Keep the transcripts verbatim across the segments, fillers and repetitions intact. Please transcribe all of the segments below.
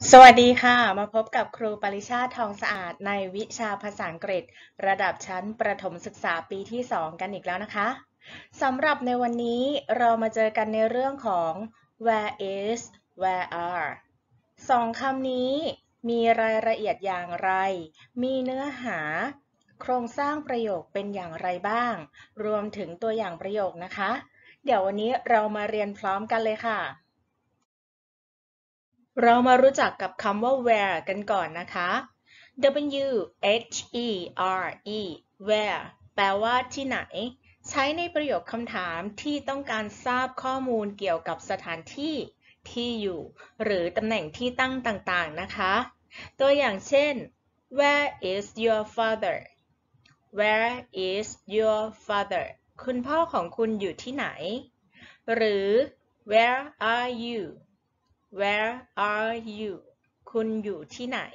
สวัสดีค่ะมาพบกับครูปริชาติทองสะอาดในวิชาภาษาอังกฤษระดับชั้นประถมศึกษาปีที่สองกันอีกแล้วนะคะสำหรับในวันนี้เรามาเจอกันในเรื่องของ where is where are สองคำนี้มีรายละเอียดอย่างไรมีเนื้อหาโครงสร้างประโยคเป็นอย่างไรบ้างรวมถึงตัวอย่างประโยคนะคะเดี๋ยววันนี้เรามาเรียนพร้อมกันเลยค่ะเรามารู้จักกับคำว่า where กันก่อนนะคะ W H E R E where แปลว่าที่ไหน ใช้ในประโยคคำถามที่ต้องการทราบข้อมูลเกี่ยวกับสถานที่ ที่อยู่ หรือตำแหน่งที่ตั้งต่างๆนะคะ ตัวอย่างเช่น Where is your father? Where is your father? คุณพ่อของคุณอยู่ที่ไหน หรือ Where are you? Where are you? คุณอยู่ที่ไหน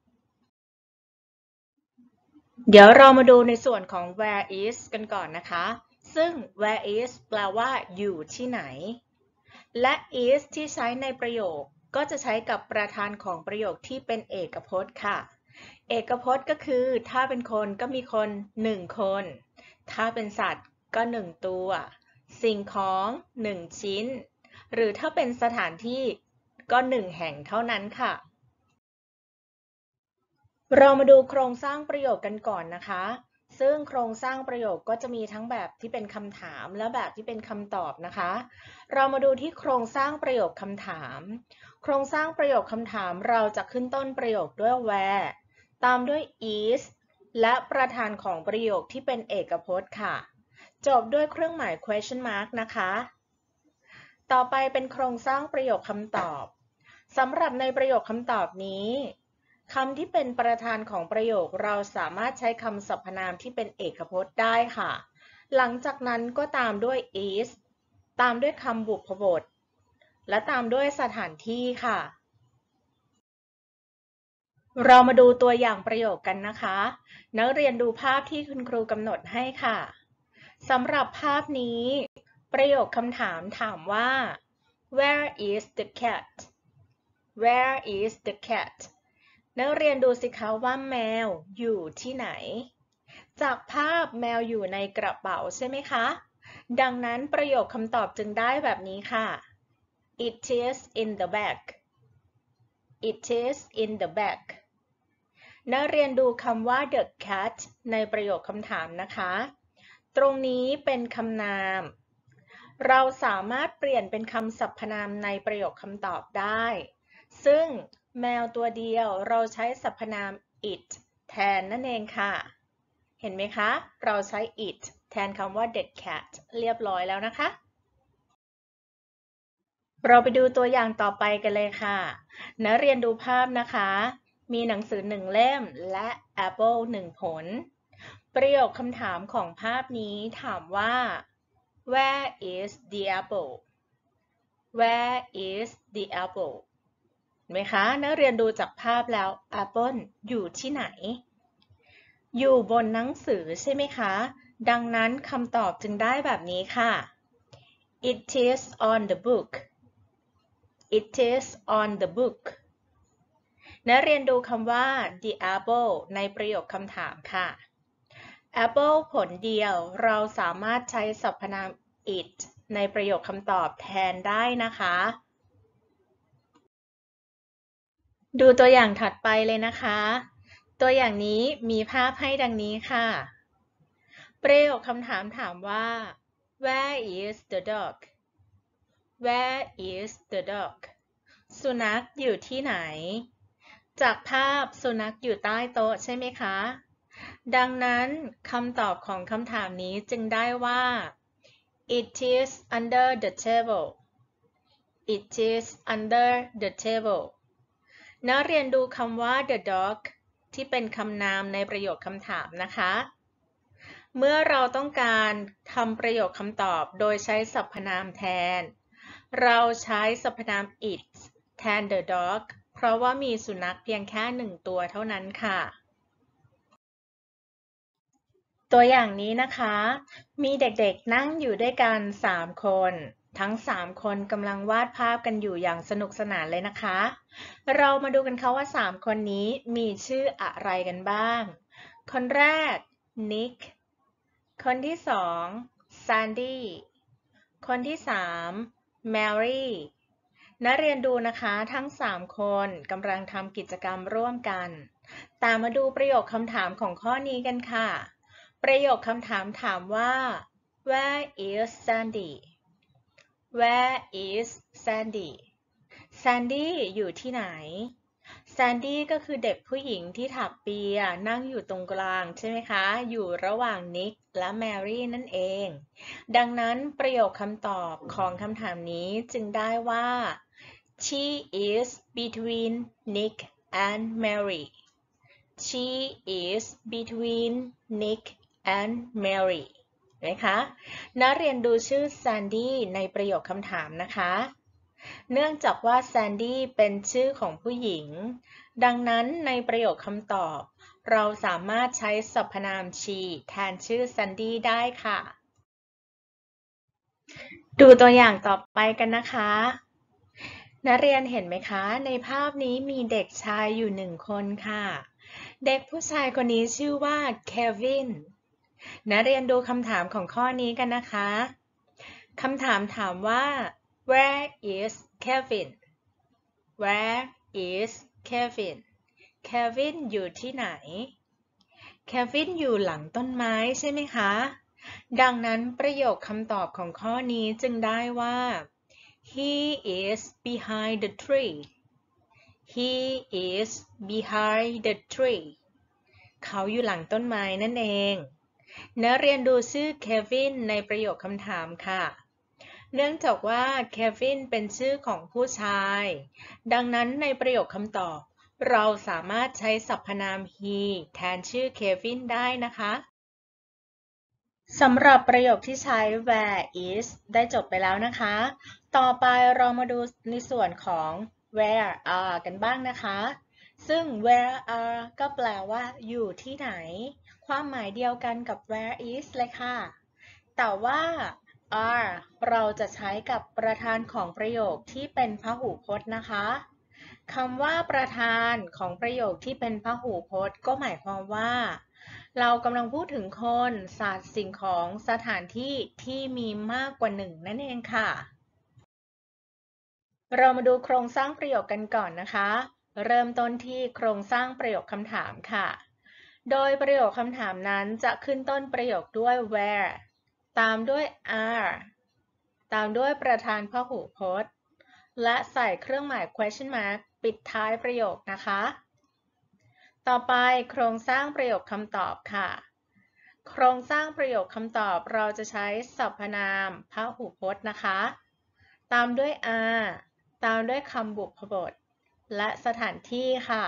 เดี๋ยวเรามาดูในส่วนของ where is กันก่อนนะคะ ซึ่ง where is แปลว่าอยู่ที่ไหน และ is ที่ใช้ในประโยคก็จะใช้กับประธานของประโยคที่เป็นเอกพจน์ค่ะ เอกพจน์ก็คือถ้าเป็นคนก็มีคนหนึ่งคน ถ้าเป็นสัตว์ก็หนึ่งตัว สิ่งของหนึ่งชิ้น หรือถ้าเป็นสถานที่ก็หนึ่งแห่งเท่านั้นค่ะ เรามาดูโครงสร้างประโยคกันก่อนนะคะ ซึ่งโครงสร้างประโยคก็จะมีทั้งแบบที่เป็นคำถามและแบบที่เป็นคำตอบนะคะ เรามาดูที่โครงสร้างประโยคคำถาม โครงสร้างประโยคคำถามเราจะขึ้นต้นประโยคด้วย where ตามด้วย is และประธานของประโยคที่เป็นเอกพจน์ค่ะ จบด้วยเครื่องหมาย question mark นะคะ ต่อไปเป็นโครงสร้างประโยคคำตอบ สำหรับในประโยคคำตอบนี้คำที่เป็นประธานของประโยคเราสามารถใช้คำสรรพนามที่เป็นเอกพจน์ได้ค่ะ หลังจากนั้นก็ตามด้วย is ตามด้วยคำบุพบท และตามด้วยสถานที่ค่ะ เรามาดูตัวอย่างประโยคกันนะคะ นักเรียนดูภาพที่คุณครูกำหนดให้ค่ะ สำหรับภาพนี้ ประโยคคำถามถามว่า Where is the cat? Where is the cat? นักเรียนดูสิคะว่าแมวอยู่ที่ไหน จากภาพแมวอยู่ในกระเป๋าใช่ไหมคะ ดังนั้นประโยคคำตอบจึงได้แบบนี้ค่ะ It is in the bag. It is in the bag. นักเรียนดูคำว่า the cat ในประโยคคำถามนะคะ ตรงนี้เป็นคำนาม เราสามารถเปลี่ยนเป็นคำสรรพนามในประโยคคำตอบได้ ซึ่งแมวตัวเดียวเราใช้สรรพนาม it แทนนั่นเองค่ะ เห็นไหมคะ เราใช้ it แทนคำว่า the cat เรียบร้อยแล้วนะคะ เราไปดูตัวอย่างต่อไปกันเลยค่ะ นักเรียนดูภาพนะคะ มีหนังสือหนึ่งเล่มและแอปเปิลหนึ่งผล ประโยคคำถามของภาพนี้ถามว่า Where is the apple? Where is the apple? เห็นไหมคะ นักเรียนดูจากภาพแล้วแอปเปิลอยู่ที่ไหน อยู่บนหนังสือใช่ไหมคะ ดังนั้นคำตอบจึงได้แบบนี้ค่ะ It is on the book. It is on the book. นักเรียนดูคำว่า the apple ในประโยคคำถามค่ะ apple ผลเดียวเราสามารถใช้สรรพนาม it ในประโยคคำตอบแทนได้นะคะ ดูตัวอย่างถัดไปเลยนะคะ ตัวอย่างนี้มีภาพให้ดังนี้ค่ะ ประโยคคำถามถามว่า Where is the dog? Where is the dog? สุนัขอยู่ที่ไหน จากภาพสุนัขอยู่ใต้โต๊ะใช่ไหมคะ ดังนั้นคำตอบของคำถามนี้จึงได้ว่า It is under the table. It is under the table. นักเรียนดูคำว่า the dog ที่เป็นคำนามในประโยคคำถามนะคะ เมื่อเราต้องการทำประโยคคำตอบโดยใช้สรรพนามแทน เราใช้สรรพนาม it แทน the dog เพราะว่ามีสุนัขเพียงแค่หนึ่งตัวเท่านั้นค่ะ ตัวอย่างนี้นะคะ มีเด็กๆนั่งอยู่ด้วยกันสามคนทั้งสามคนกำลังวาดภาพกันอยู่อย่างสนุกสนานเลยนะคะ เรามาดูกันค่ะว่าสามคนนี้มีชื่ออะไรกันบ้าง คนแรก Nick คนที่สอง Sandy คนที่สาม Mary นักเรียนดูนะคะทั้งสามคนกำลังทำกิจกรรมร่วมกัน ตามมาดูประโยคคำถามของข้อนี้กันค่ะ ประโยคคำถามถามว่า Where is Sandy Where is Sandy Sandy อยู่ที่ไหน Sandy ก็คือเด็กผู้หญิงที่ถักเปียนั่งอยู่ตรงกลางใช่ไหมคะ อยู่ระหว่าง Nick และ Mary นั่นเอง ดังนั้นประโยคคำตอบของคำถามนี้จึงได้ว่า She is between Nick and Mary She is between Nick and Mary นะคะนักเรียนดูชื่อ Sandy ในประโยคคำถามนะคะเนื่องจากว่า Sandy เป็นชื่อของผู้หญิงดังนั้นในประโยคคำตอบเราสามารถใช้สรรพนาม she แทนชื่อ Sandy ได้ค่ะดูตัวอย่างต่อไปกันนะคะนักเรียนเห็นไหมคะในภาพนี้มีเด็กชายอยู่หนึ่งคนค่ะเด็กผู้ชายคนนี้ชื่อว่าเควินนักเรียนดูคำถามของข้อนี้กันนะคะคำถามถามว่า Where is Kevin Where is Kevin Kevin อยู่ที่ไหน Kevin อยู่หลังต้นไม้ใช่ไหมคะดังนั้นประโยคคำตอบของข้อนี้จึงได้ว่า He is behind the tree He is behind the tree เขาอยู่หลังต้นไม้นั่นเองนักเรียนดูชื่อเควินในประโยคคำถามค่ะเนื่องจากว่าเควินเป็นชื่อของผู้ชายดังนั้นในประโยคคำตอบเราสามารถใช้สรรพนาม he แทนชื่อเควินได้นะคะสำหรับประโยคที่ใช้ where is ได้จบไปแล้วนะคะต่อไปเรามาดูในส่วนของ where are กันบ้างนะคะซึ่ง where are ก็แปลว่าอยู่ที่ไหนความหมายเดียวกันกับ where is เลยค่ะแต่ว่า are เราจะใช้กับประธานของประโยคที่เป็นพหูพจน์นะคะคำว่าประธานของประโยคที่เป็นพหูพจน์ก็หมายความว่าเรากำลังพูดถึงคนสัตว์สิ่งของสถานที่ที่มีมากกว่าหนึ่งนั่นเองค่ะเรามาดูโครงสร้างประโยคกันก่อนนะคะเริ่มต้นที่โครงสร้างประโยคคำถามค่ะโดยประโยคคำถามนั้นจะขึ้นต้นประโยคด้วย where ตามด้วย are ตามด้วยประธานพหูพจน์และใส่เครื่องหมาย question mark ปิดท้ายประโยคนะคะต่อไปโครงสร้างประโยคคำตอบค่ะโครงสร้างประโยคคำตอบเราจะใช้สรรพนามพหูพจน์นะคะตามด้วย are ตามด้วยคำบุพบทและสถานที่ค่ะ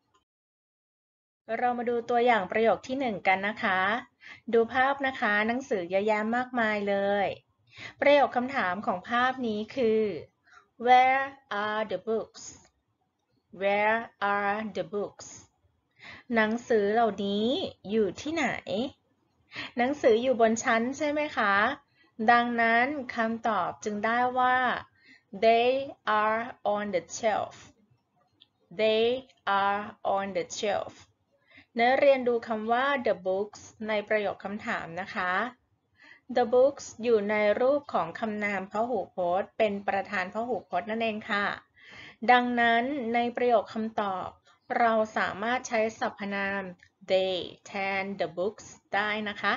เรามาดูตัวอย่างประโยคที่หนึ่งกันนะคะดูภาพนะคะหนังสือเยอะแยะมากมายเลยประโยคคำถามของภาพนี้คือ Where are the books Where are the books หนังสือเหล่านี้อยู่ที่ไหนหนังสืออยู่บนชั้นใช่ไหมคะดังนั้นคำตอบจึงได้ว่า They are on the shelf They are on the shelf นักเรียนดูคำว่า the books ในประโยคคำถามนะคะ The books อยู่ในรูปของคำนามพหูพจน์เป็นประธานพหูพจน์นั่นเองค่ะดังนั้นในประโยคคำตอบเราสามารถใช้สรรพนาม they แทน the books ได้นะคะ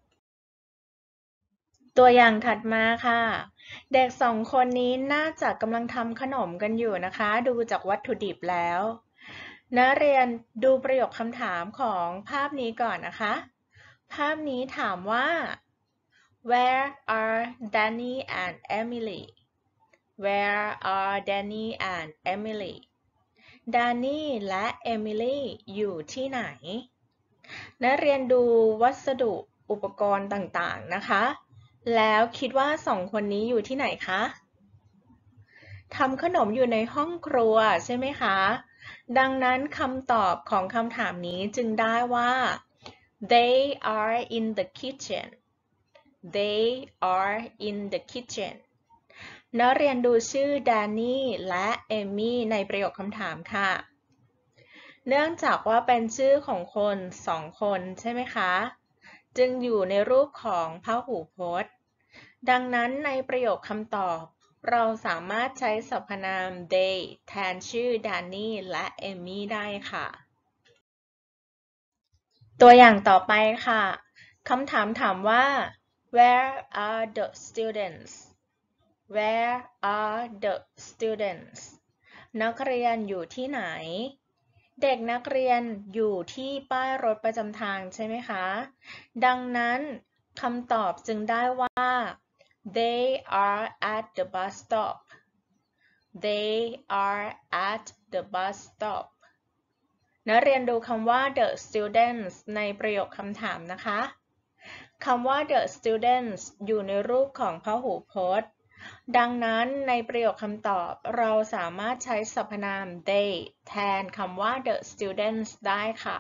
ตัวอย่างถัดมาค่ะเด็กสองคนนี้น่าจะกำลังทำขนมกันอยู่นะคะดูจากวัตถุดิบแล้วนักเรียนดูประโยคคำถามของภาพนี้ก่อนนะคะภาพนี้ถามว่า Where are Danny and Emily Where are Danny and Emily Danny และ Emily อยู่ที่ไหนนักเรียนดูวัสดุอุปกรณ์ต่างๆนะคะแล้วคิดว่าสองคนนี้อยู่ที่ไหนคะทำขนมอยู่ในห้องครัวใช่ไหมคะดังนั้นคำตอบของคำถามนี้จึงได้ว่า they are in the kitchen they are in the kitchen นักเรียนดูชื่อแดนนี่และเอมมี่ในประโยคคำถามค่ะ เนื่องจากว่าเป็นชื่อของคนสองคนใช่ไหมคะ จึงอยู่ในรูปของพหูพจน์ ดังนั้นในประโยคคำตอบเราสามารถใช้สรรพนาม they แทนชื่อแดนนี่และเอมมี่ได้ค่ะ ตัวอย่างต่อไปค่ะ คำถามถามว่า where are the students where are the students นักเรียนอยู่ที่ไหน เด็กนักเรียนอยู่ที่ป้ายรถประจำทางใช่ไหมคะ ดังนั้นคำตอบจึงได้ว่า they are at the bus stop they are at the bus stop นักเรียนดูคำว่า the students ในประโยคคำถามนะคะคำว่า the students อยู่ในรูปของพหูพจน์ ดังนั้นในประโยคคำตอบเราสามารถใช้สรรพนาม they แทนคำว่า the students ได้ค่ะ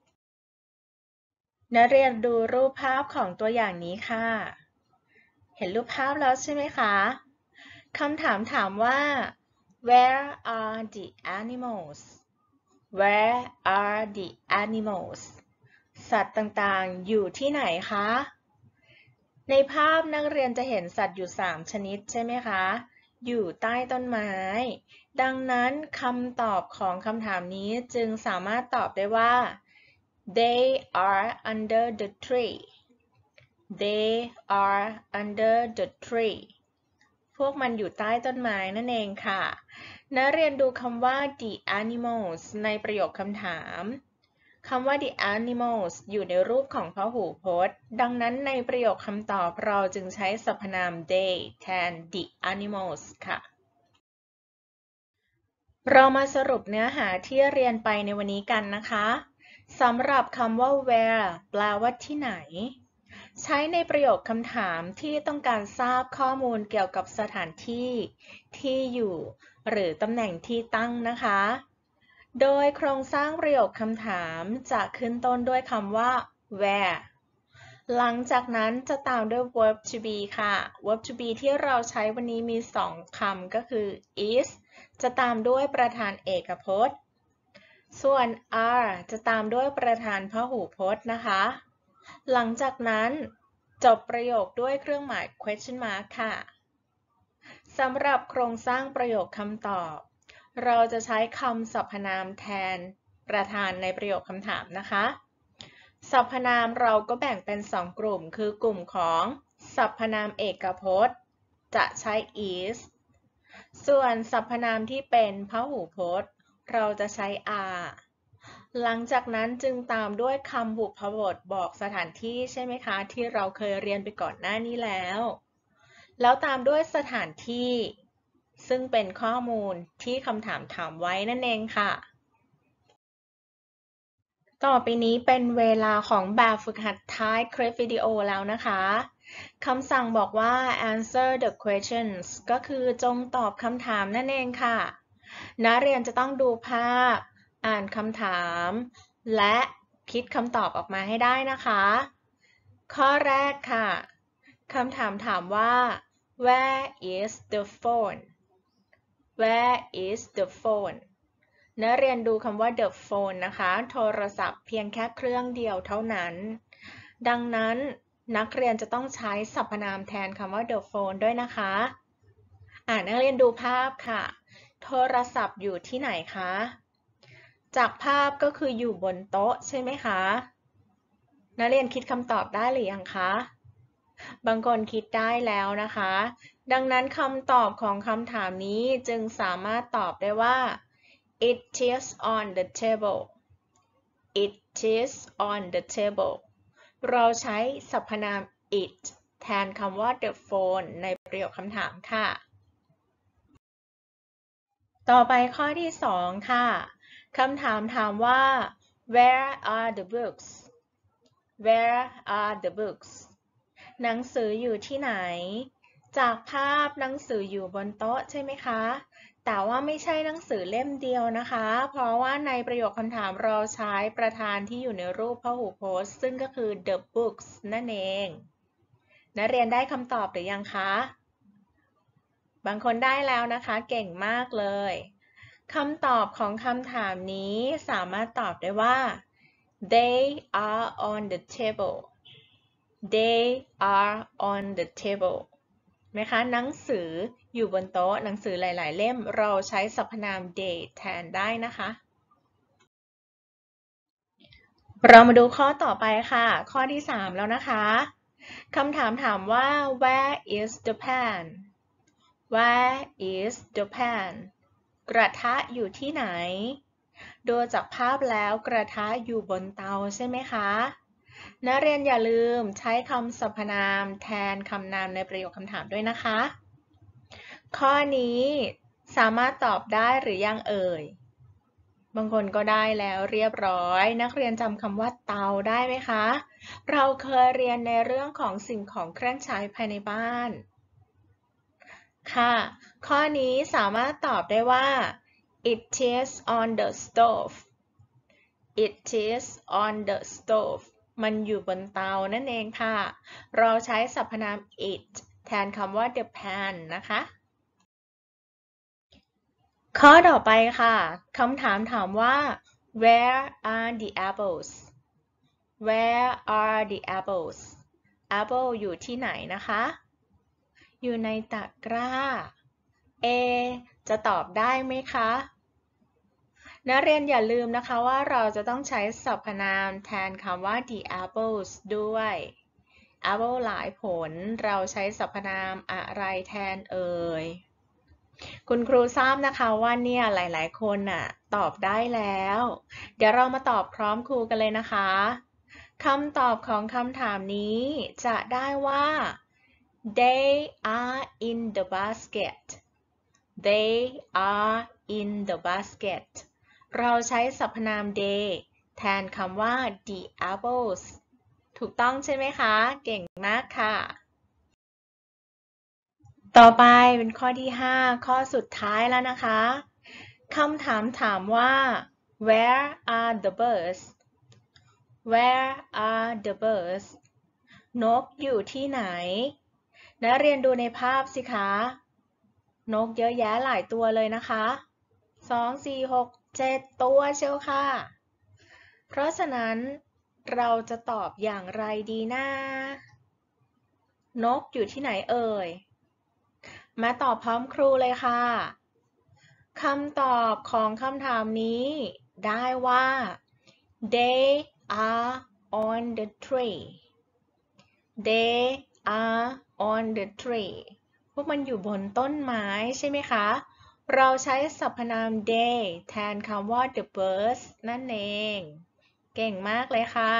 นักเรียนดูรูปภาพของตัวอย่างนี้ค่ะ เห็นรูปภาพแล้วใช่ไหมคะคำถามถามว่า where are the animals where are the animals สัตว์ต่างๆอยู่ที่ไหนคะในภาพนักเรียนจะเห็นสัตว์อยู่สามชนิดใช่ไหมคะอยู่ใต้ต้นไม้ดังนั้นคำตอบของคำถามนี้จึงสามารถตอบได้ว่า they are under the tree they are under the tree พวกมันอยู่ใต้ต้นไม้นั่นเองค่ะนักเรียนดูคำว่า the animals ในประโยคคำถามคำว่า the animals อยู่ในรูปของพหูพจน์ดังนั้นในประโยคคำตอบเราจึงใช้สรรพนาม they แทน the animals ค่ะเรามาสรุปเนื้อหาที่เรียนไปในวันนี้กันนะคะสำหรับคำว่า where แปลว่าที่ไหนใช้ในประโยคคำถามที่ต้องการทราบข้อมูลเกี่ยวกับสถานที่ที่อยู่หรือตำแหน่งที่ตั้งนะคะโดยโครงสร้างประโยคคำถามจะขึ้นต้นด้วยคำว่า where หลังจากนั้นจะตามด้วย verb to be ค่ะ verb to be ที่เราใช้วันนี้มีสองคำก็คือ is จะตามด้วยประธานเอกพจน์ส่วน are จะตามด้วยประธานพหูพจน์นะคะหลังจากนั้นจบประโยคด้วยเครื่องหมาย question mark ค่ะสำหรับโครงสร้างประโยคคำตอบเราจะใช้คำสรรพนามแทนประธานในประโยคคำถามนะคะสรรพนามเราก็แบ่งเป็นสองกลุ่มคือกลุ่มของสรรพนามเอกพจน์จะใช้ is ส่วนสรรพนามที่เป็นพหูพจน์เราจะใช้ are หลังจากนั้นจึงตามด้วยคำบุพบทบอกสถานที่ใช่ไหมคะที่เราเคยเรียนไปก่อนหน้านี้แล้วแล้วตามด้วยสถานที่ซึ่งเป็นข้อมูลที่คำถามถามไว้นั่นเองค่ะต่อไปนี้เป็นเวลาของแบบฝึกหัดท้ายคลิปวิดีโอแล้วนะคะคำสั่งบอกว่า answer the questions ก็คือจงตอบคำถามนั่นเองค่ะนักเรียนจะต้องดูภาพอ่านคำถามและคิดคำตอบออกมาให้ได้นะคะข้อแรกค่ะคำถามถามว่า where is the phone where is the phone นักเรียนดูคำว่า the phone นะคะโทรศัพท์เพียงแค่เครื่องเดียวเท่านั้นดังนั้นนักเรียนจะต้องใช้สรรพนามแทนคำว่า the phone ด้วยนะคะอ่านักเรียนดูภาพค่ะโทรศัพท์อยู่ที่ไหนคะจากภาพก็คืออยู่บนโต๊ะใช่ไหมคะนักเรียนคิดคำตอบได้หรือยังคะบางคนคิดได้แล้วนะคะดังนั้นคำตอบของคำถามนี้จึงสามารถตอบได้ว่า it is on the table it is on the table เราใช้สรรพนาม it แทนคำว่า the phone ในประโยคคำถามค่ะต่อไปข้อที่สองค่ะคำถามถามว่า where are the books where are the books หนังสืออยู่ที่ไหนจากภาพหนังสืออยู่บนโต๊ะใช่ไหมคะแต่ว่าไม่ใช่หนังสือเล่มเดียวนะคะเพราะว่าในประโยคคำถามเราใช้ประธานที่อยู่ในรูปพหูพจน์ซึ่งก็คือ the books นั่นเองนักเรียนได้คำตอบหรือยังคะบางคนได้แล้วนะคะเก่งมากเลยคำตอบของคำถามนี้สามารถตอบได้ว่า they are on the table they are on the table ไหมคะหนังสืออยู่บนโต๊ะหนังสือหลายๆเล่มเราใช้สรรพนาม they แทนได้นะคะเรามาดูข้อต่อไปค่ะข้อที่สามแล้วนะคะคำถามถามว่า where is the pan where is the pan กระทะอยู่ที่ไหนดูจากภาพแล้วกระทะอยู่บนเตาใช่ไหมคะนักเรียนอย่าลืมใช้คำสรรพนามแทนคำนามในประโยคคำถามด้วยนะคะข้อนี้สามารถตอบได้หรือยังเอ่ยบางคนก็ได้แล้วเรียบร้อยนักเรียนจำคำว่าเตาได้ไหมคะเราเคยเรียนในเรื่องของสิ่งของเครื่องใช้ภายในบ้านค่ะข้อนี้สามารถตอบได้ว่า it is on the stove it is on the stove มันอยู่บนเตานั่นเองค่ะเราใช้สรรพนาม it แทนคำว่า the pan นะคะข้อต่อไปค่ะคำถามถามว่า where are the apples where are the apples apple อยู่ที่ไหนนะคะอยู่ในตะกร้า A จะตอบได้ไหมคะนักเรียนอย่าลืมนะคะว่าเราจะต้องใช้สรรพนามแทนคำว่า the apples ด้วย apple หลายผลเราใช้สรรพนามอะไรแทนเอ่ยคุณครูทราบนะคะว่าเนี่ยหลายๆคนน่ะตอบได้แล้วเดี๋ยวเรามาตอบพร้อมครูกันเลยนะคะคำตอบของคำถามนี้จะได้ว่า they are in the basket they are in the basket เราใช้สรรพนาม they แทนคำว่า the apples ถูกต้องใช่ไหมคะเก่งมากค่ะต่อไปเป็นข้อที่ห้าข้อสุดท้ายแล้วนะคะคำถามถามว่า where are the birds where are the birds นกอยู่ที่ไหนนักเรียนดูในภาพสิคะนกเยอะแยะหลายตัวเลยนะคะสอง สี่ หก เจ็ดตัวเชียวค่ะเพราะฉะนั้นเราจะตอบอย่างไรดีนะนกอยู่ที่ไหนเอ่ยมาตอบพร้อมครูเลยค่ะคำตอบของคำถามนี้ได้ว่า they are on the tree they are on the tree พวกมันอยู่บนต้นไม้ใช่ไหมคะเราใช้สรรพนาม they แทนคำว่า the birds นั่นเองเก่งมากเลยค่ะ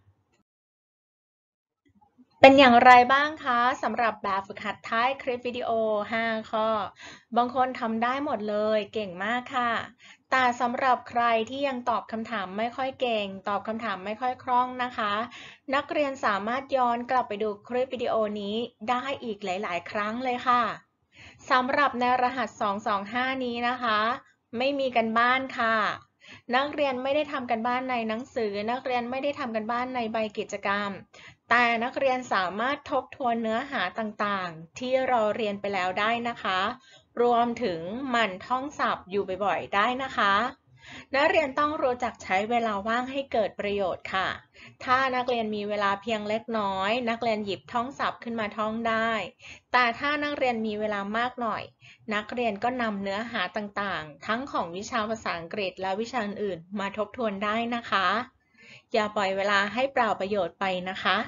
เป็นอย่างไรบ้างคะสำหรับแบบฝึกหัดท้ายคลิปวิดีโอห้าข้อบางคนทำได้หมดเลยเก่งมากค่ะแต่สำหรับใครที่ยังตอบคำถามไม่ค่อยเก่งตอบคำถามไม่ค่อยคล่องนะคะนักเรียนสามารถย้อนกลับไปดูคลิปวิดีโอนี้ได้อีกหลายๆครั้งเลยค่ะสำหรับในรหัสสองสองห้านี้นะคะไม่มีกันบ้านค่ะนักเรียนไม่ได้ทำกันบ้านในหนังสือนักเรียนไม่ได้ทำกันบ้านในใบกิจกรรมแต่นักเรียนสามารถทบทวนเนื้อหาต่างๆที่เราเรียนไปแล้วได้นะคะรวมถึงหมั่นท่องศัพท์อยู่บ่อยๆได้นะคะนักเรียนต้องรู้จักใช้เวลาว่างให้เกิดประโยชน์ค่ะถ้านักเรียนมีเวลาเพียงเล็กน้อยนักเรียนหยิบท่องศัพท์ขึ้นมาท่องได้แต่ถ้านักเรียนมีเวลามากหน่อยนักเรียนก็นำเนื้อหาต่างๆทั้งของวิชาภาษาอังกฤษและวิชาอื่นๆมาทบทวนได้นะคะอย่าปล่อยเวลาให้เปล่าประโยชน์ไปนะคะ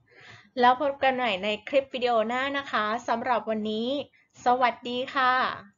แล้วพบกันใหม่ในคลิปวิดีโอหน้านะคะสำหรับวันนี้สวัสดีค่ะ